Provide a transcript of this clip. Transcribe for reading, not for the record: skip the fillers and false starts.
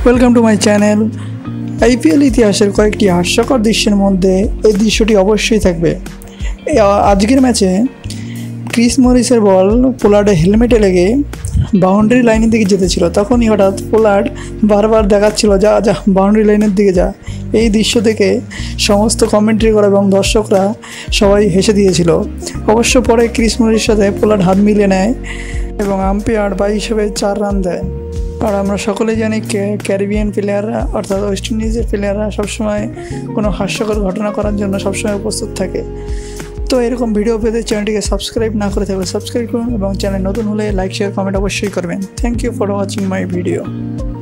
Welcome to my channel. IPL ইতিহাসের কয়েকটি হাস্যকর দৃশ্যের মধ্যে এই দৃশ্যটি অবশ্যই থাকবে। আজকের ম্যাচে ক্রিস মরিসের বল পোলার্ডের হেলমেটে লেগে বাউন্ডারি লাইনের দিকে যেতেছিল, তখনই হঠাৎ পোলার্ড বারবার দেখাচ্ছিল যা যা বাউন্ডারি লাইনের দিকে যা। এই দৃশ্য থেকে সমস্ত কমেন্ট্রি করা এবং দর্শকরা সবাই হেসে দিয়েছিল। অবশ্য পরে ক্রিস মরিসের সাথে পোলার্ড হাত মিলিয়ে নেয় এবং আম্পায়ার বাই হিসেবে 4 রান দেয়। আর আমরা সকলেই জানি ক্যারিবিয়ান প্লেয়াররা অর্থাৎ ওয়েস্ট ইন্ডিজের প্লেয়াররা সবসময় কোনো হাস্যকর ঘটনা করার জন্য সবসময় প্রস্তুত থাকে। তো এরকম ভিডিও পেতে চ্যানেলটিকে সাবস্ক্রাইব না করে থাকলে সাবস্ক্রাইব করুন এবং চ্যানেল নতুন হলে লাইক শেয়ার কমেন্ট অবশ্যই করবেন। Thank you for watching my video.